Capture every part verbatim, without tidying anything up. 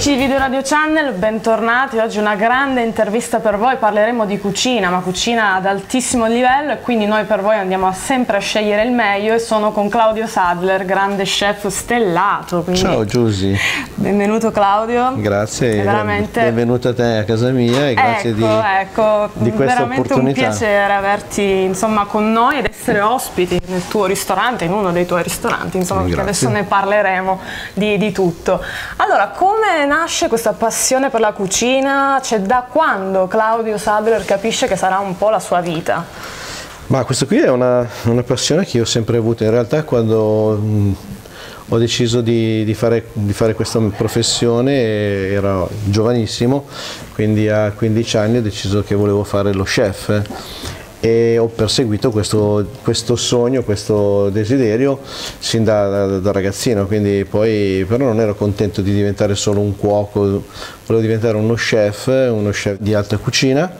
Amici di Video Radio Channel, bentornati. Oggi una grande intervista per voi, parleremo di cucina, ma cucina ad altissimo livello, e quindi noi per voi andiamo sempre a scegliere il meglio, e sono con Claudio Sadler, grande chef stellato. Quindi... Ciao Giusy. Benvenuto Claudio. Grazie, veramente... benvenuta a te a casa mia e grazie ecco, di, ecco, di questa veramente opportunità. Un piacere averti insomma con noi ed essere ospiti nel tuo ristorante, in uno dei tuoi ristoranti, insomma, perché adesso ne parleremo di, di tutto. Allora, come nasce questa passione per la cucina? Cioè, da quando Claudio Sadler capisce che sarà un po' la sua vita? Ma questa qui è una, una passione che io ho sempre avuto. In realtà quando mh, ho deciso di, di, fare, di fare questa professione ero giovanissimo, quindi a quindici anni ho deciso che volevo fare lo chef. E ho perseguito questo, questo sogno, questo desiderio sin da, da, da ragazzino, quindi poi però non ero contento di diventare solo un cuoco, volevo diventare uno chef, uno chef di alta cucina,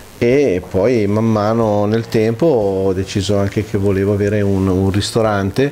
e poi man mano nel tempo ho deciso anche che volevo avere un, un ristorante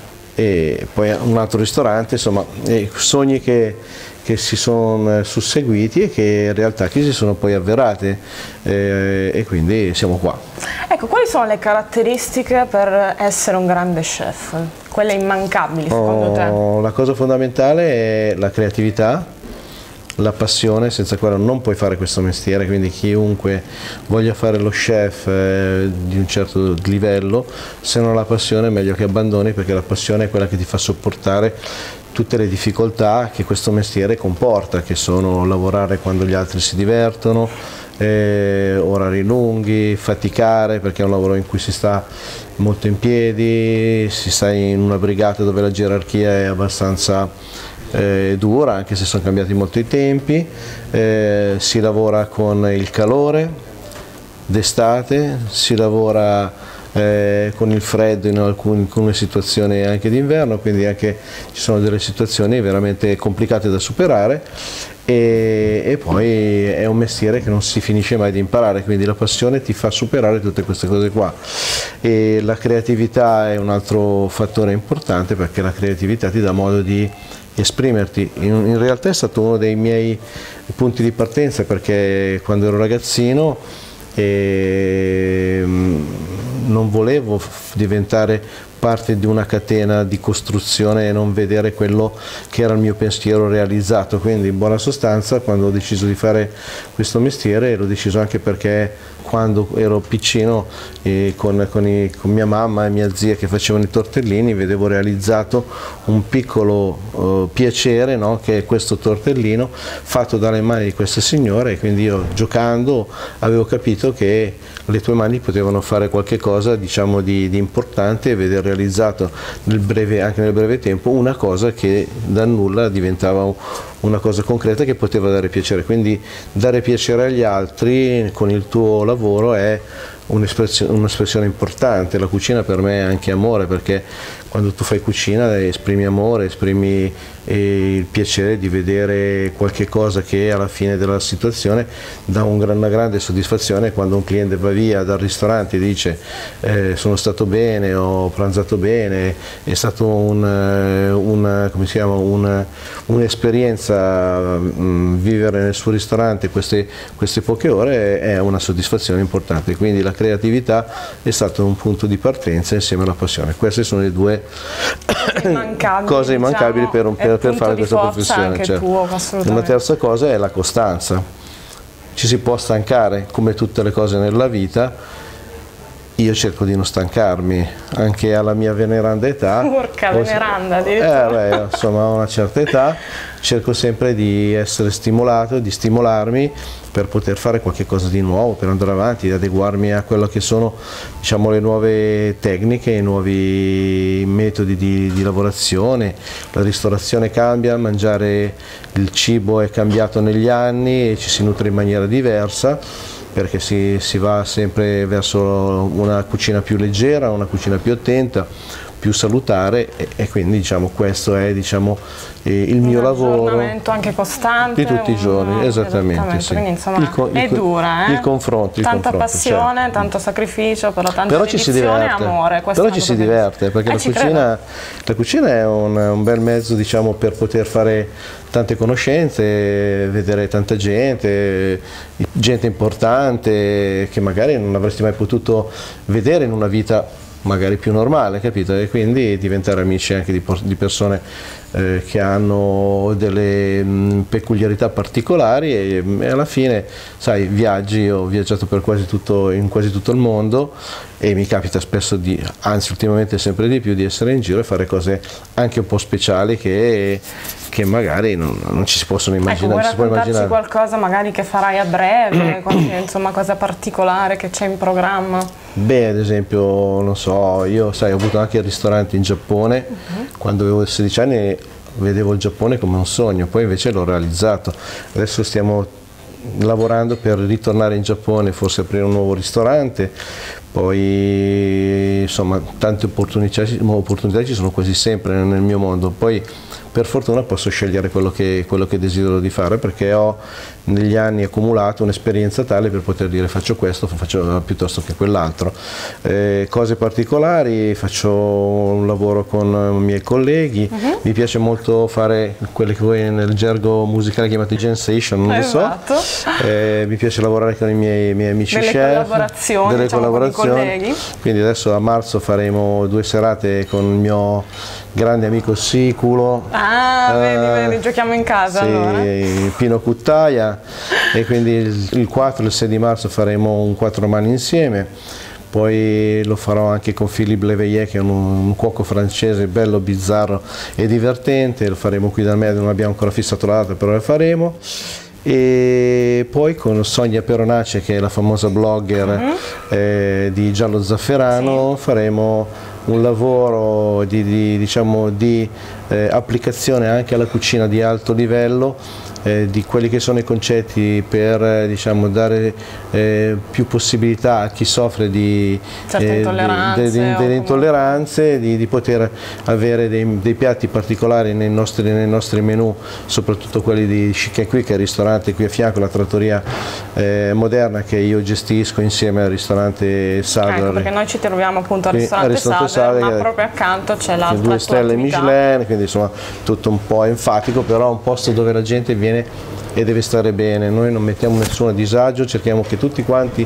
e poi un altro ristorante, insomma sogni che che si sono susseguiti e che in realtà che si sono poi avverate, eh, e quindi siamo qua. Ecco, quali sono le caratteristiche per essere un grande chef? Quelle immancabili secondo oh, te? La cosa fondamentale è la creatività, la passione, senza quella non puoi fare questo mestiere, quindi chiunque voglia fare lo chef eh, di un certo livello, se non ha la passione è meglio che abbandoni, perché la passione è quella che ti fa sopportare tutte le difficoltà che questo mestiere comporta, che sono lavorare quando gli altri si divertono, eh, orari lunghi, faticare perché è un lavoro in cui si sta molto in piedi, si sta in una brigata dove la gerarchia è abbastanza eh, dura, anche se sono cambiati molto i tempi, eh, si lavora con il calore d'estate, si lavora Eh, con il freddo in alcune, in alcune situazioni anche d'inverno, quindi anche ci sono delle situazioni veramente complicate da superare, e, e poi è un mestiere che non si finisce mai di imparare, quindi la passione ti fa superare tutte queste cose qua, e la creatività è un altro fattore importante, perché la creatività ti dà modo di esprimerti. In, in realtà è stato uno dei miei punti di partenza, perché quando ero ragazzino e non volevo diventare parte di una catena di costruzione e non vedere quello che era il mio pensiero realizzato, quindi in buona sostanza quando ho deciso di fare questo mestiere l'ho deciso anche perché quando ero piccino eh, con, con, i, con mia mamma e mia zia che facevano i tortellini vedevo realizzato un piccolo eh, piacere, no? Che è questo tortellino fatto dalle mani di queste signore, e quindi io giocando avevo capito che le tue mani potevano fare qualche cosa, diciamo, di, di importante, e vedere realizzato nel breve, anche nel breve tempo una cosa che dal nulla diventava una cosa concreta che poteva dare piacere. Quindi dare piacere agli altri con il tuo lavoro è un'espressione un'espressione importante. La cucina per me è anche amore, perché quando tu fai cucina esprimi amore, esprimi eh, il piacere di vedere qualche cosa che alla fine della situazione dà un, una grande soddisfazione. Quando un cliente va via dal ristorante e dice eh, sono stato bene, ho pranzato bene, è stato un, una, come si chiama, una, un'esperienza mh, vivere nel suo ristorante queste, queste poche ore è una soddisfazione importante. Quindi la creatività è stato un punto di partenza insieme alla passione. Queste sono le due immancabili, cose immancabili, diciamo, per, un, per, per fare questa professione. Cioè, tuo, la terza cosa è la costanza. Ci si può stancare come tutte le cose nella vita. Io cerco di non stancarmi, anche alla mia veneranda età. Porca veneranda, addirittura. Eh, beh, insomma, a una certa età cerco sempre di essere stimolato, di stimolarmi per poter fare qualche cosa di nuovo, per andare avanti, di adeguarmi a quello che sono, diciamo, le nuove tecniche, i nuovi metodi di, di lavorazione. La ristorazione cambia, mangiare il cibo è cambiato negli anni e ci si nutre in maniera diversa, perché si, si va sempre verso una cucina più leggera, una cucina più attenta, più salutare e, e quindi diciamo questo è diciamo eh, il mio un lavoro. Un aggiornamento anche costante. Di tutti i giorni, un, esattamente. esattamente sì. Quindi insomma il co- è il, dura, eh? Il confronto. Il tanta confronto, passione, certo. tanto sacrificio, però tanta però ci si diverte. e amore. Però ci si diverte perché eh, la, cucina, la cucina è un, un bel mezzo diciamo per poter fare tante conoscenze, vedere tanta gente, gente importante che magari non avresti mai potuto vedere in una vita magari più normale, capito? E quindi diventare amici anche di, di persone eh, che hanno delle mh, peculiarità particolari e, e alla fine, sai, viaggi, ho viaggiato per quasi tutto, in quasi tutto il mondo e mi capita spesso di, anzi ultimamente sempre di più, di essere in giro e fare cose anche un po' speciali che, che magari non, non ci si possono immaginare. Ecco, vuoi raccontarci qualcosa magari che farai a breve, qualche insomma, cosa particolare che c'è in programma? Beh, ad esempio, non so, io sai, ho avuto anche il ristorante in Giappone, uh-huh. Quando avevo sedici anni vedevo il Giappone come un sogno, poi invece l'ho realizzato. Adesso stiamo lavorando per ritornare in Giappone, forse aprire un nuovo ristorante, poi insomma tante opportunità, opportunità ci sono quasi sempre nel mio mondo. Poi per fortuna posso scegliere quello che, quello che desidero di fare perché ho negli anni accumulato un'esperienza tale per poter dire faccio questo faccio, piuttosto che quell'altro. Eh, cose particolari, faccio un lavoro con i miei colleghi, uh-huh. Mi piace molto fare quelle che voi nel gergo musicale chiamate jam session, non esatto. lo so, eh, mi piace lavorare con i miei, miei amici delle chef, collaborazioni, delle diciamo, collaborazioni. Con i colleghi. Quindi adesso a marzo faremo due serate con il mio grande amico Siculo. Ah, eh, vedi, vedi, giochiamo in casa sì, allora. Pino Cuttaia, e quindi il, il quattro e il sei di marzo faremo un quattro mani insieme. Poi lo farò anche con Philippe Leveillet, che è un, un cuoco francese bello, bizzarro e divertente. Lo faremo qui da me, non abbiamo ancora fissato la data, però lo faremo. E poi con Sonia Peronace, che è la famosa blogger uh-huh. eh, di Giallo Zafferano, sì. Faremo un lavoro di, di, diciamo, di eh, applicazione anche alla cucina di alto livello, eh, di quelli che sono i concetti per eh, diciamo, dare eh, più possibilità a chi soffre di certe eh, intolleranze, di, di, di, delle intolleranze di, di poter avere dei, dei piatti particolari nei nostri, nei nostri menù, soprattutto quelli di Chic Qui, che è il ristorante qui a fianco, la trattoria eh, moderna che io gestisco insieme al ristorante Sadler. Ecco, perché noi ci troviamo appunto al ristorante, al ristorante Sadler, ma proprio accanto c'è l'altra due stelle Michelin, quindi insomma tutto un po' enfatico, però un posto dove la gente viene e deve stare bene. Noi non mettiamo nessuno a disagio, cerchiamo che tutti quanti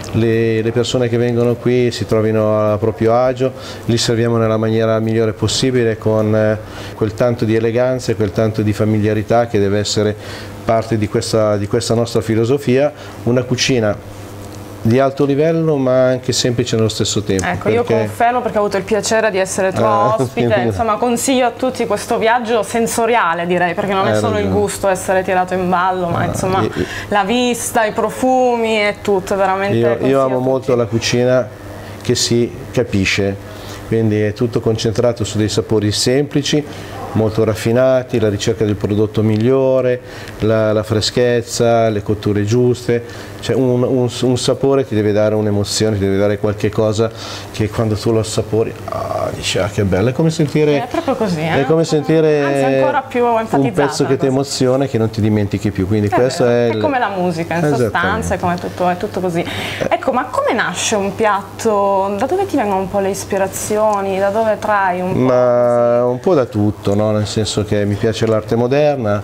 le, le persone che vengono qui si trovino a proprio agio, li serviamo nella maniera migliore possibile con eh, quel tanto di eleganza e quel tanto di familiarità che deve essere parte di questa, di questa nostra filosofia, una cucina di alto livello ma anche semplice nello stesso tempo. Ecco, perché... io confermo perché ho avuto il piacere di essere tua eh, ospite, insomma consiglio a tutti questo viaggio sensoriale, direi, perché non è solo il gusto essere tirato in ballo, ma insomma io, la vista, i profumi e tutto, veramente. Io, io amo molto la cucina che si capisce, quindi è tutto concentrato su dei sapori semplici, molto raffinati, la ricerca del prodotto migliore, la, la freschezza, le cotture giuste, cioè un, un, un sapore ti deve dare un'emozione, ti deve dare qualche cosa che quando tu lo assapori, ah, dici ah che bello, è come sentire, è proprio così, eh? È come sentire anzi, ancora più un pezzo che ti emoziona e che non ti dimentichi più, quindi è questo vero, è, è il... come la musica in sostanza, è, come tutto, è tutto così. Ecco, ma come nasce un piatto? Da dove ti vengono un po' le ispirazioni? Da dove trai un po'? Ma un po' da tutto, no? Nel senso che mi piace l'arte moderna,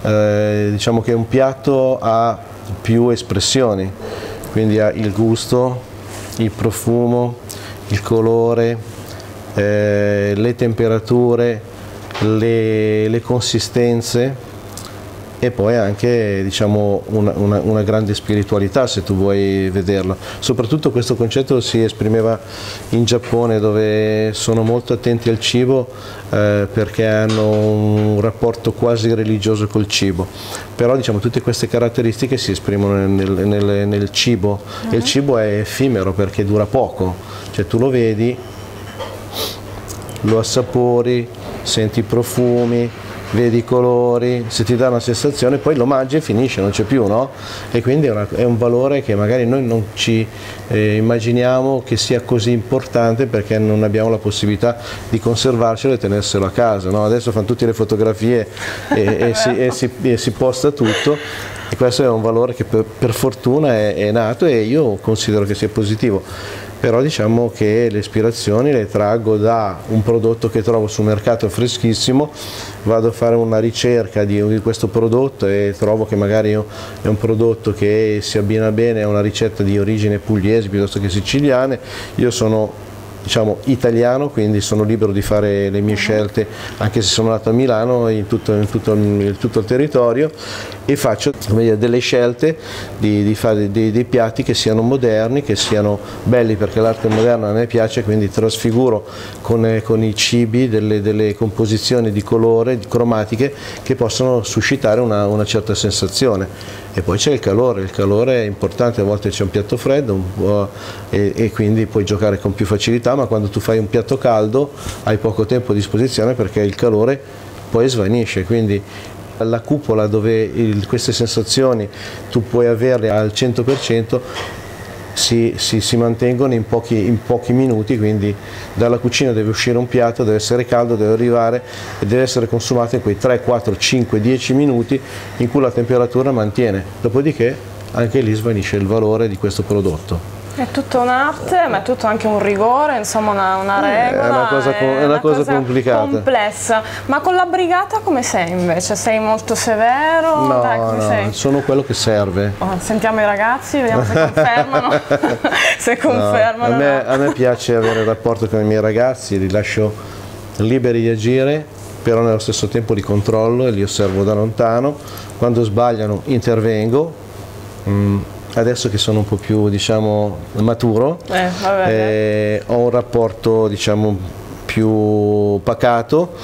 eh, diciamo che un piatto ha più espressioni, quindi ha il gusto, il profumo, il colore, eh, le temperature, le, le consistenze e poi anche diciamo, una, una, una grande spiritualità, se tu vuoi vederlo. Soprattutto questo concetto si esprimeva in Giappone, dove sono molto attenti al cibo eh, perché hanno un rapporto quasi religioso col cibo, però diciamo, tutte queste caratteristiche si esprimono nel, nel, nel cibo. Uh-huh. E il cibo è effimero perché dura poco, cioè tu lo vedi, lo assapori, senti i profumi, vedi i colori, se ti dà una sensazione, poi lo mangi e finisce, non c'è più, no? E quindi è, una, è un valore che magari noi non ci eh, immaginiamo che sia così importante, perché non abbiamo la possibilità di conservarcelo e tenerselo a casa, no? Adesso fanno tutte le fotografie e, e, si, e, si, e si posta tutto, e questo è un valore che per, per fortuna è, è nato, e io considero che sia positivo. Però diciamo che le ispirazioni le traggo da un prodotto che trovo sul mercato freschissimo, vado a fare una ricerca di, di questo prodotto e trovo che magari è un prodotto che si abbina bene a una ricetta di origine pugliese piuttosto che siciliane. Io sono, diciamo, italiano, quindi sono libero di fare le mie scelte, anche se sono nato a Milano, in tutto, in tutto, in tutto il territorio, e faccio delle scelte di, di fare dei, dei piatti che siano moderni, che siano belli, perché l'arte moderna a me piace, quindi trasfiguro con, con i cibi delle, delle composizioni di colore, di cromatiche, che possono suscitare una, una certa sensazione. E poi c'è il calore, il calore è importante, a volte c'è un piatto freddo un po', e, e quindi puoi giocare con più facilità, ma quando tu fai un piatto caldo hai poco tempo a disposizione, perché il calore poi svanisce, quindi la cupola dove il, queste sensazioni tu puoi averle al cento per cento si, si, si mantengono in pochi, in pochi minuti, quindi dalla cucina deve uscire un piatto, deve essere caldo, deve arrivare e deve essere consumato in quei tre, quattro, cinque, dieci minuti in cui la temperatura mantiene, dopodiché anche lì svanisce il valore di questo prodotto. È tutta un'arte, ma è tutto anche un rigore, insomma una, una regola, è una cosa, è una una cosa, cosa complicata, complessa. Ma con la brigata come sei invece? Sei molto severo? No, Dai, come no, sei? sono quello che serve. Oh, sentiamo i ragazzi, vediamo se confermano. se confermano. No, a, me, a me piace avere il rapporto con i miei ragazzi, li lascio liberi di agire, però nello stesso tempo li controllo e li osservo da lontano. Quando sbagliano intervengo. Mm. Adesso che sono un po' più, diciamo, maturo, eh, vabbè, eh, ho un rapporto, diciamo, più pacato,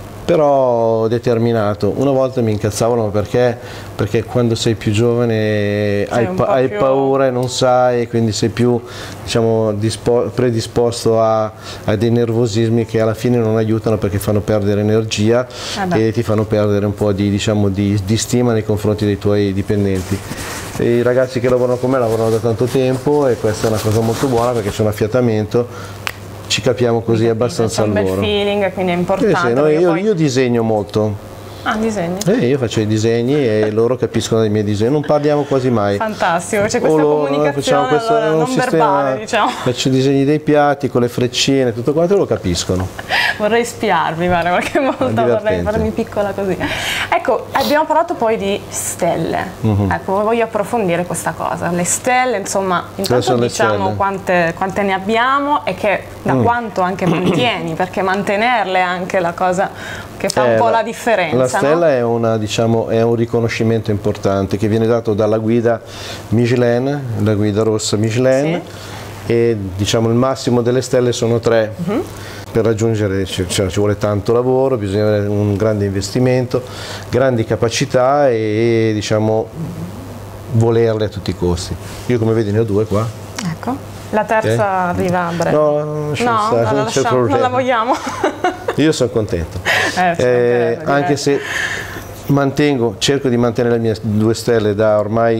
però determinato. Una volta mi incazzavano perché, perché quando sei più giovane hai, pa hai più... paura e non sai, quindi sei più, diciamo, predisposto a, a dei nervosismi che alla fine non aiutano, perché fanno perdere energia eh e ti fanno perdere un po' di, diciamo, di, di stima nei confronti dei tuoi dipendenti. E i ragazzi che lavorano con me lavorano da tanto tempo, e questa è una cosa molto buona, perché c'è un affiatamento, ci capiamo così capito, abbastanza al loro. C'è un bel feeling, quindi è importante. Eh sì, no, io, poi... io disegno molto. Ah, disegni? Eh, io faccio i disegni e loro capiscono dei miei disegni, non parliamo quasi mai. Fantastico, c'è questa loro, comunicazione questo, allora, non sistema, verbale, diciamo. Faccio i disegni dei piatti con le freccine, tutto quanto, e lo capiscono. Vorrei spiarvi, guarda, qualche volta vorrei farmi piccola così. Ecco, abbiamo parlato poi di stelle. Uh-huh. Ecco, voglio approfondire questa cosa. Le stelle, insomma, intanto diciamo quante, quante ne abbiamo e che da mm. quanto anche mantieni, perché mantenerle è anche la cosa che fa eh, un po' la, la differenza. La stella no? è, una, diciamo, è un riconoscimento importante che viene dato dalla guida Michelin, la guida rossa Michelin, sì. E diciamo il massimo delle stelle sono tre. Uh-huh. Per raggiungere cioè, ci vuole tanto lavoro, bisogna avere un grande investimento, grandi capacità e, diciamo, volerle a tutti i costi. Io, come vedi, ne ho due qua. Ecco, la terza okay. arriva a breve. No, non, no, stare, non, non, lasciamo, non la vogliamo. Io sono contento, eh, eh, anche se mantengo, cerco di mantenere le mie due stelle da ormai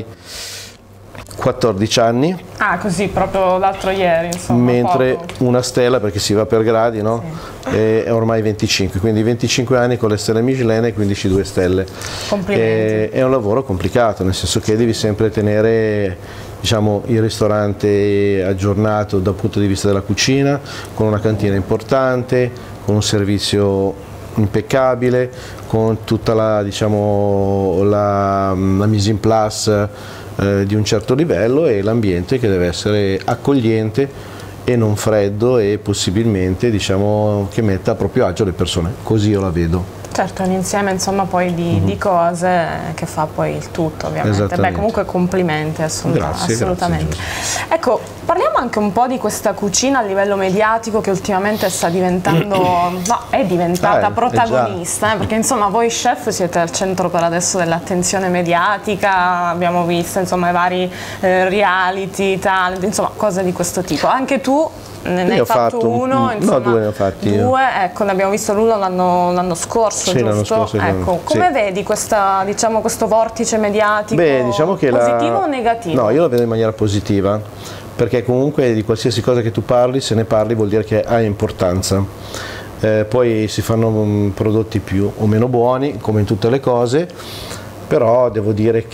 quattordici anni. Ah, così proprio l'altro ieri, insomma. Mentre poco. Una stella, perché si va per gradi, no? Sì. È ormai venticinque, quindi venticinque anni con le stelle Michelin e quindici due stelle. Complimenti. È, è un lavoro complicato, nel senso che devi sempre tenere, diciamo, il ristorante aggiornato dal punto di vista della cucina, con una cantina importante, con un servizio impeccabile, con tutta la, diciamo, la, la mise en place eh, di un certo livello, e l'ambiente che deve essere accogliente e non freddo, e possibilmente, diciamo, che metta a proprio agio le persone, così io la vedo. Certo, è un insieme, insomma, poi di, mm-hmm. di cose che fa poi il tutto, ovviamente. Beh, comunque complimenti, assoluta, grazie, assolutamente. Grazie, ecco, parliamo anche un po' di questa cucina a livello mediatico che ultimamente sta diventando, no, è diventata ah, protagonista, eh, perché insomma voi chef siete al centro per adesso dell'attenzione mediatica, abbiamo visto insomma i vari eh, reality, talent, insomma cose di questo tipo. Anche tu ne, ne hai fatto, fatto uno, insomma, no, due ne ho fatti io. Due, ecco, ne abbiamo visto l'uno l'anno scorso, sì, giusto? Scorso, ecco, come sì. vedi questa, diciamo, questo vortice mediatico? Beh, diciamo che positivo la... o negativo? No, io lo vedo in maniera positiva, perché comunque di qualsiasi cosa che tu parli, se ne parli vuol dire che ha importanza. Eh, poi si fanno um, prodotti più o meno buoni, come in tutte le cose, però devo dire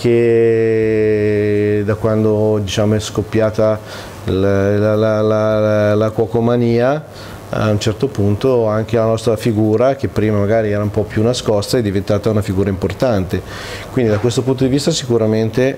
che da quando, diciamo, è scoppiata la, la, la, la, la cuocomania, a un certo punto anche la nostra figura, che prima magari era un po' più nascosta, è diventata una figura importante. Quindi da questo punto di vista sicuramente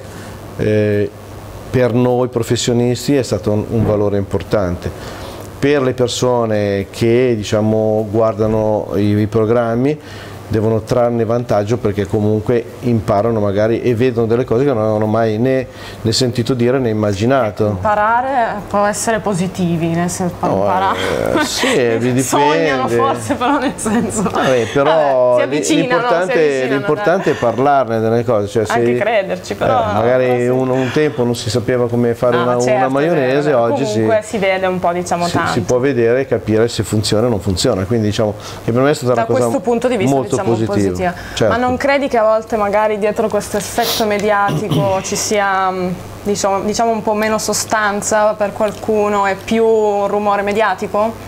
eh, per noi professionisti è stato un, un valore importante. Per le persone che, diciamo, guardano i, i programmi devono trarne vantaggio, perché comunque imparano magari e vedono delle cose che non avevano mai né, né sentito dire né immaginato. Imparare può essere positivi, nel senso no, imparare. Eh, sì, dipende. Sognano forse, però nel senso. Vabbè, però l'importante l'importante è parlarne delle cose. Cioè, anche se, crederci, però. Eh, magari però sì. un, un tempo non si sapeva come fare ah, una, certo, una maionese, vero, oggi comunque si, si vede un po', diciamo, si, tanto. si può vedere e capire se funziona o non funziona. Quindi diciamo che per me è stata da una cosa questo punto di vista, molto diciamo, positiva. positiva. Certo. Ma non credi che a volte magari dietro questo effetto mediatico ci sia, diciamo, diciamo un po' meno sostanza per qualcuno e più rumore mediatico?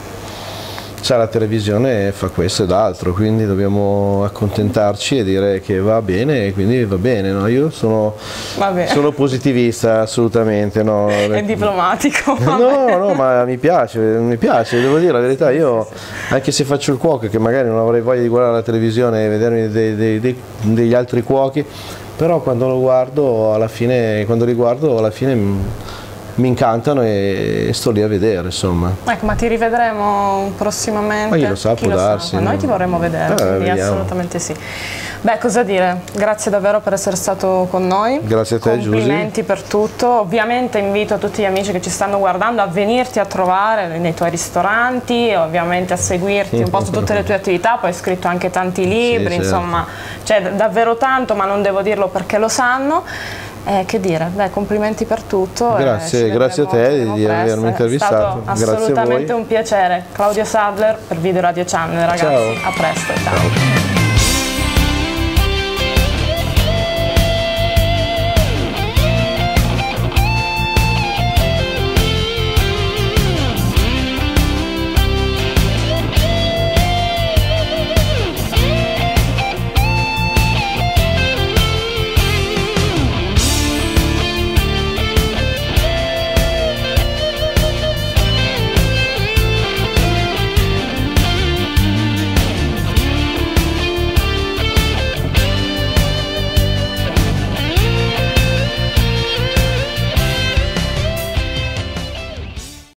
Sa, la televisione fa questo ed altro, quindi dobbiamo accontentarci e dire che va bene, e quindi va bene, no? Io sono, sono positivista assolutamente. No? È diplomatico. No, no, ma mi piace, mi piace, devo dire la verità, io anche se faccio il cuoco, che magari non avrei voglia di guardare la televisione e vedermi dei, dei, dei, degli altri cuochi, però quando lo guardo alla fine, quando li guardo alla fine mi incantano e sto lì a vedere, insomma. Ecco, ma ti rivedremo prossimamente? Ma chi lo sa, può darsi. Ma noi ti vorremmo vedere, eh, quindi assolutamente sì. Beh, cosa dire? Grazie davvero per essere stato con noi. Grazie a te, Giusy. Complimenti per tutto. Ovviamente invito tutti gli amici che ci stanno guardando a venirti a trovare nei tuoi ristoranti, ovviamente a seguirti un po' su tutte le tue attività, poi hai scritto anche tanti libri, sì, insomma, certo. C'è davvero tanto, ma non devo dirlo perché lo sanno. Eh, che dire, beh, complimenti per tutto. Grazie, eh, grazie a te di presto. avermi intervistato. È stato assolutamente un piacere. Claudia Sadler per Video Radio Channel, ragazzi. Ciao. A presto. Ciao. Ciao.